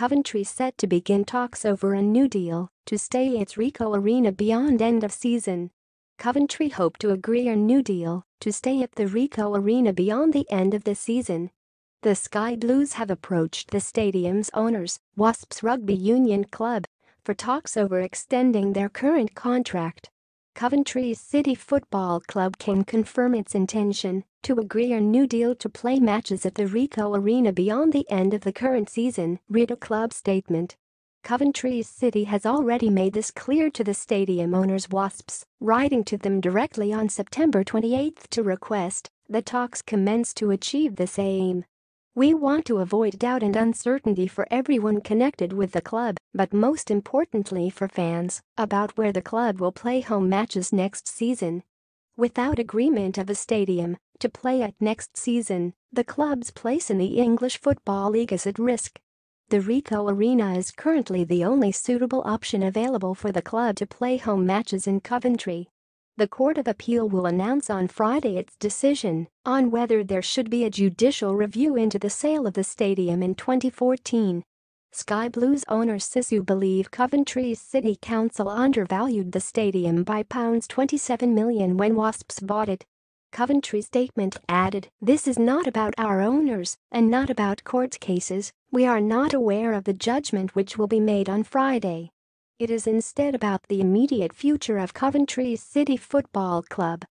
Coventry set to begin talks over a new deal to stay at its Ricoh Arena beyond end of season. Coventry hope to agree a new deal to stay at the Ricoh Arena beyond the end of the season. The Sky Blues have approached the stadium's owners, Wasps Rugby Union Club, for talks over extending their current contract. Coventry City Football Club can confirm its intention to agree a new deal to play matches at the Ricoh Arena beyond the end of the current season, read a club statement. Coventry City has already made this clear to the stadium owners Wasps, writing to them directly on September 28 to request that talks commence to achieve this aim. "We want to avoid doubt and uncertainty for everyone connected with the club, but most importantly for fans, about where the club will play home matches next season. Without agreement of a stadium to play at next season, the club's place in the English Football League is at risk. The Ricoh Arena is currently the only suitable option available for the club to play home matches in Coventry. The Court of Appeal will announce on Friday its decision on whether there should be a judicial review into the sale of the stadium in 2014. Sky Blues owner Sisu believe Coventry City Council undervalued the stadium by £27 million when Wasps bought it. Coventry statement added, "This is not about our owners and not about court cases. We are not aware of the judgment which will be made on Friday. It is instead about the immediate future of Coventry City Football Club."